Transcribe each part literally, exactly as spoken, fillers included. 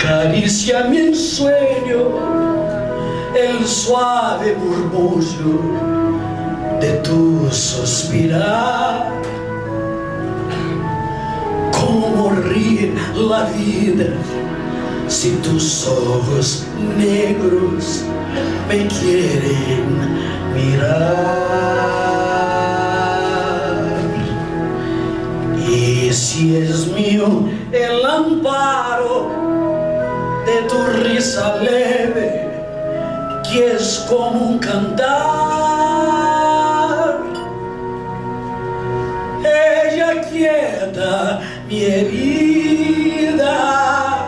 Acaricia mi ensueño el suave murmullo de tu suspirar. Cómo ríe la vida si tus ojos negros me quieren mirar. Y si es mío el amparo de tu risa leve, que es como un cantar, ella quieta mi herida,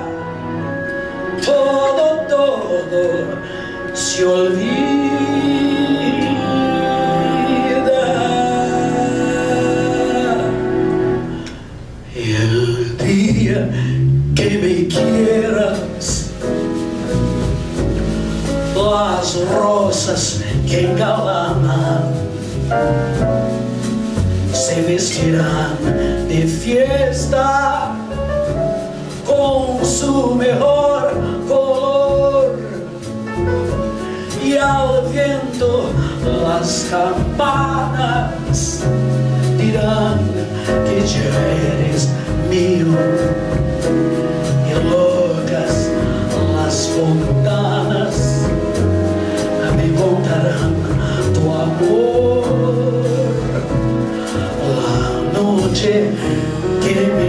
todo, todo se olvida. El día que me quieras, las rosas que engalanan se vestirán de fiesta con su mejor color, y al viento las campanas dirán que ya eres mío, y locas las fontanas me contarán tu amor. La noche que me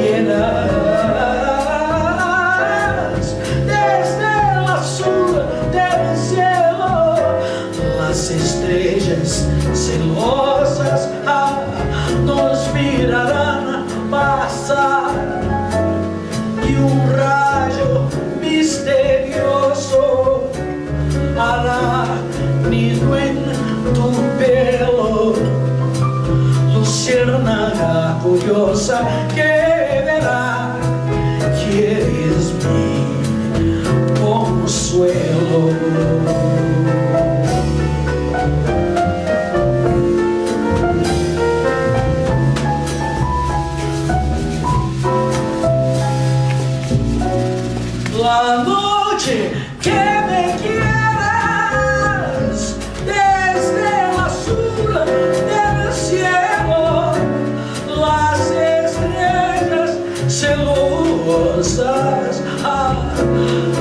quieras, desde el azul del cielo, las estrellas celosas ah, nos mirarán pasar, y un rayo misterioso hará nido en tu pelo, luciérnaga curiosa que verá que eres mi consuelo. La noche que me quieras, desde el azul del cielo, las estrellas celosas ah,